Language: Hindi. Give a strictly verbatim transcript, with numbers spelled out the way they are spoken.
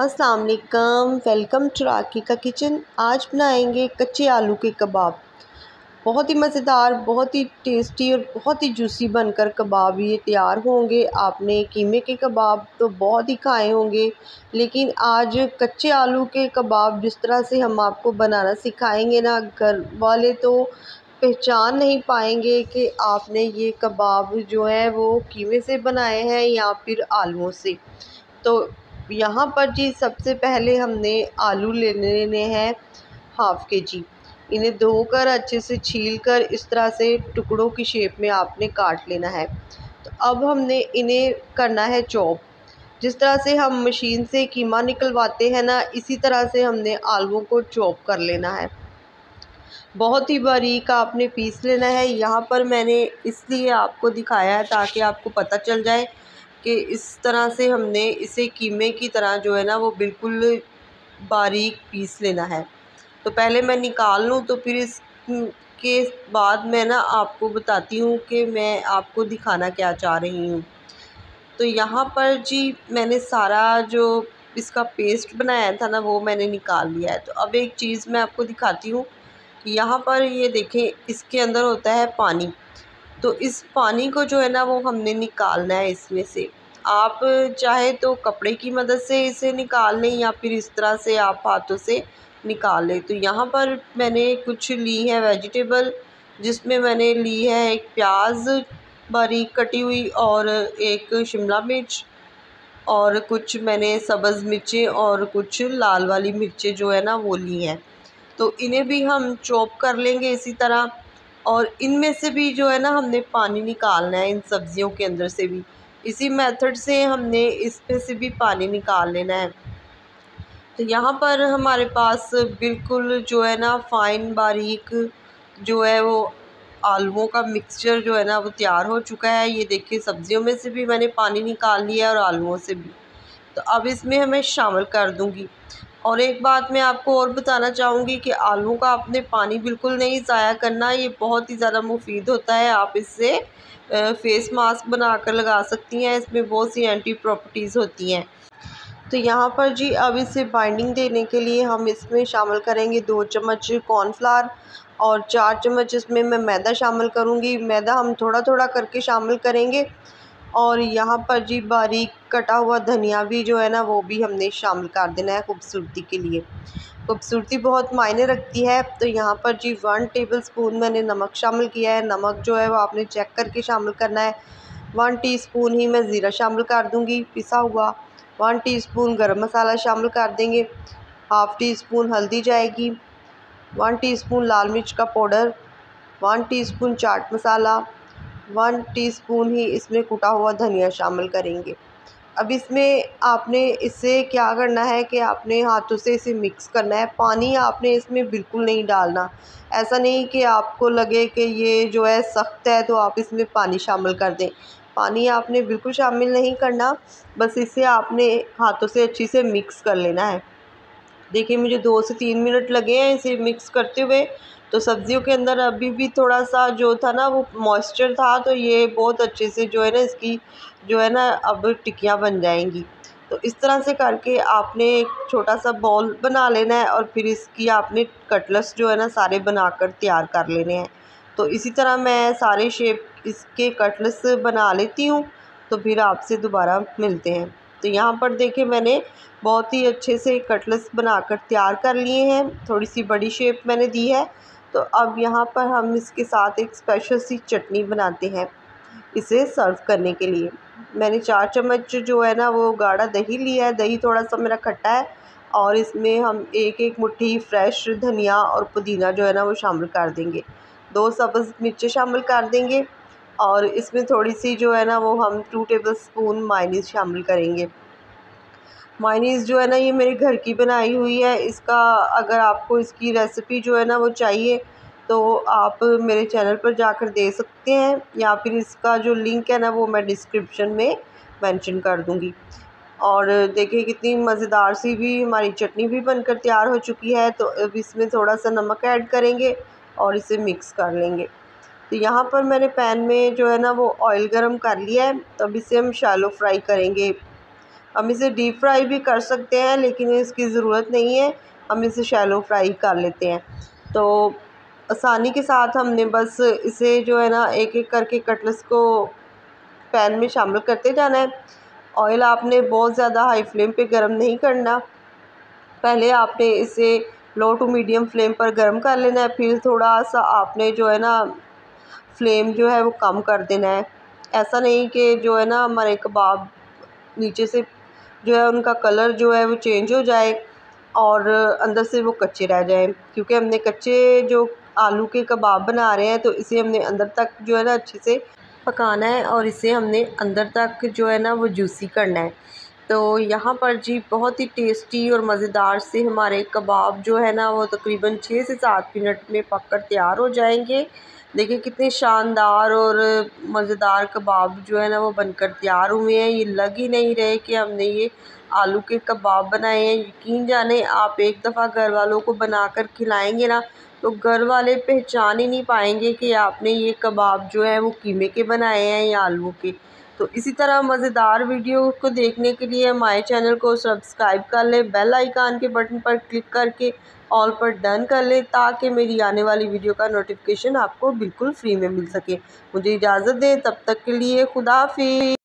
अस्सलाम वालेकुम, वेलकम टू राकी का किचन। आज बनाएंगे कच्चे आलू के कबाब। बहुत ही मज़ेदार, बहुत ही टेस्टी और बहुत ही जूसी बनकर कबाब ये तैयार होंगे। आपने कीमे के कबाब तो बहुत ही खाए होंगे, लेकिन आज कच्चे आलू के कबाब जिस तरह से हम आपको बनाना सिखाएंगे ना, घर वाले तो पहचान नहीं पाएंगे कि आपने ये कबाब जो है वो कीमे से बनाए हैं या फिर आलूओं से। तो यहाँ पर जी सबसे पहले हमने आलू लेने लेने हैं हाफ़ के जी। इन्हें धोकर अच्छे से छील कर इस तरह से टुकड़ों की शेप में आपने काट लेना है। तो अब हमने इन्हें करना है चॉप। जिस तरह से हम मशीन से कीमा निकलवाते हैं ना, इसी तरह से हमने आलूओं को चॉप कर लेना है। बहुत ही बारीक आपने पीस लेना है। यहाँ पर मैंने इसलिए आपको दिखाया है ताकि आपको पता चल जाए कि इस तरह से हमने इसे कीमे की तरह जो है ना वो बिल्कुल बारीक पीस लेना है। तो पहले मैं निकाल लूँ, तो फिर इसके बाद मैं ना आपको बताती हूँ कि मैं आपको दिखाना क्या चाह रही हूँ। तो यहाँ पर जी मैंने सारा जो इसका पेस्ट बनाया था ना वो मैंने निकाल लिया है। तो अब एक चीज़ मैं आपको दिखाती हूँ। यहाँ पर ये देखें, इसके अंदर होता है पानी। तो इस पानी को जो है ना वो हमने निकालना है इसमें से। आप चाहे तो कपड़े की मदद से इसे निकाल लें या फिर इस तरह से आप हाथों से निकाल लें। तो यहाँ पर मैंने कुछ ली है वेजिटेबल, जिसमें मैंने ली है एक प्याज बारीक कटी हुई और एक शिमला मिर्च और कुछ मैंने सब्ज़ मिर्चें और कुछ लाल वाली मिर्चें जो है ना वो ली हैं। तो इन्हें भी हम चॉप कर लेंगे इसी तरह। और इनमें से भी जो है ना हमने पानी निकालना है, इन सब्ज़ियों के अंदर से भी इसी मेथड से हमने इसमें से भी पानी निकाल लेना है। तो यहाँ पर हमारे पास बिल्कुल जो है ना फ़ाइन बारीक जो है वो आलूओं का मिक्सचर जो है ना वो तैयार हो चुका है। ये देखिए, सब्ज़ियों में से भी मैंने पानी निकाल लिया है और आलूओं से भी। तो अब इसमें हमें शामिल कर दूँगी। और एक बात मैं आपको और बताना चाहूँगी कि आलू का आपने पानी बिल्कुल नहीं ज़ाया करना, ये बहुत ही ज़्यादा मुफीद होता है। आप इससे फेस मास्क बनाकर लगा सकती हैं, इसमें बहुत सी एंटी प्रॉपर्टीज़ होती हैं। तो यहाँ पर जी अब इसे बाइंडिंग देने के लिए हम इसमें शामिल करेंगे दो चम्मच कॉर्नफ्लावर और चार चम्मच इसमें मैं मैदा शामिल करूँगी। मैदा हम थोड़ा थोड़ा करके शामिल करेंगे। और यहाँ पर जी बारीक कटा हुआ धनिया भी जो है ना वो भी हमने शामिल कर देना है खूबसूरती के लिए। खूबसूरती बहुत मायने रखती है। तो यहाँ पर जी वन टेबल स्पून मैंने नमक शामिल किया है। नमक जो है वो आपने चेक करके शामिल करना है। वन टीस्पून ही मैं ज़ीरा शामिल कर दूँगी पिसा हुआ। वन टीस्पून गरम मसाला शामिल कर देंगे। हाफ़ टी स्पून हल्दी जाएगी। वन टीस्पून लाल मिर्च का powder. One teaspoon chaat masala. One teaspoon ही इसमें कुटा हुआ धनिया शामिल करेंगे। अब इसमें आपने इससे क्या करना है कि आपने हाथों से इसे मिक्स करना है। पानी आपने इसमें बिल्कुल नहीं डालना। ऐसा नहीं कि आपको लगे कि ये जो है सख्त है तो आप इसमें पानी शामिल कर दें। पानी आपने बिल्कुल शामिल नहीं करना, बस इसे आपने हाथों से अच्छी से मिक्स कर लेना है। देखिए, मुझे दो से तीन मिनट लगे हैं इसे मिक्स करते हुए। तो सब्ज़ियों के अंदर अभी भी थोड़ा सा जो था ना वो मॉइस्चर था, तो ये बहुत अच्छे से जो है ना इसकी जो है ना अब टिक्कियाँ बन जाएंगी। तो इस तरह से करके आपने एक छोटा सा बॉल बना लेना है और फिर इसकी आपने कटलेट्स जो है ना सारे बनाकर तैयार कर लेने हैं। तो इसी तरह मैं सारे शेप इसके कटलेट्स बना लेती हूँ। तो फिर आपसे दोबारा मिलते हैं। तो यहाँ पर देखिए, मैंने बहुत ही अच्छे से कटलेट्स बनाकर तैयार कर लिए हैं। थोड़ी सी बड़ी शेप मैंने दी है। तो अब यहाँ पर हम इसके साथ एक स्पेशल सी चटनी बनाते हैं इसे सर्व करने के लिए। मैंने चार चम्मच जो है ना वो गाढ़ा दही लिया है। दही थोड़ा सा मेरा खट्टा है और इसमें हम एक एक मुट्ठी फ्रेश धनिया और पुदीना जो है ना वो शामिल कर देंगे। दो सब्ज़ मिर्चें शामिल कर देंगे और इसमें थोड़ी सी जो है ना वो हम टू टेबल स्पून मायोनीज़ शामिल करेंगे। मायोनीज़ जो है ना ये मेरे घर की बनाई हुई है। इसका अगर आपको इसकी रेसिपी जो है ना वो चाहिए तो आप मेरे चैनल पर जाकर दे सकते हैं, या फिर इसका जो लिंक है ना वो मैं डिस्क्रिप्शन में मेंशन कर दूंगी। और देखिए, कितनी मज़ेदार सी भी हमारी चटनी भी बनकर तैयार हो चुकी है। तो अब इसमें थोड़ा सा नमक ऐड करेंगे और इसे मिक्स कर लेंगे। तो यहाँ पर मैंने पैन में जो है ना वो ऑयल गरम कर लिया है। तो अब इसे हम शैलो फ्राई करेंगे। हम इसे डीप फ्राई भी कर सकते हैं, लेकिन इसकी ज़रूरत नहीं है, हम इसे शैलो फ्राई कर लेते हैं। तो आसानी के साथ हमने बस इसे जो है ना एक एक करके कटलेट्स को पैन में शामिल करते जाना है। ऑयल आपने बहुत ज़्यादा हाई फ्लेम पे गरम नहीं करना, पहले आपने इसे लो टू मीडियम फ्लेम पर गरम कर लेना है, फिर थोड़ा सा आपने जो है ना फ्लेम जो है वो कम कर देना है। ऐसा नहीं कि जो है ना हमारे कबाब नीचे से जो है उनका कलर जो है वो चेंज हो जाए और अंदर से वो कच्चे रह जाएं, क्योंकि हमने कच्चे जो आलू के कबाब बना रहे हैं तो इसे हमने अंदर तक जो है ना अच्छे से पकाना है और इसे हमने अंदर तक जो है ना वो जूसी करना है। तो यहाँ पर जी बहुत ही टेस्टी और मज़ेदार से हमारे कबाब जो है ना वो तकरीबन छः से सात मिनट में पककर तैयार हो जाएंगे। देखिए कितने शानदार और मज़ेदार कबाब जो है ना वो बनकर तैयार हुए हैं। ये लग ही नहीं रहे कि हमने ये आलू के कबाब बनाए हैं। यकीन जाने आप एक दफ़ा घर वालों को बनाकर खिलाएंगे ना तो घर वाले पहचान ही नहीं पाएंगे कि आपने ये कबाब जो है वो कीमे के बनाए हैं या आलू के। तो इसी तरह मज़ेदार वीडियो को देखने के लिए हमारे चैनल को सब्सक्राइब कर लें, बेल आइकन के बटन पर क्लिक करके ऑल पर डन कर लें, ताकि मेरी आने वाली वीडियो का नोटिफिकेशन आपको बिल्कुल फ्री में मिल सके। मुझे इजाज़त दें, तब तक के लिए खुदा हाफिज़।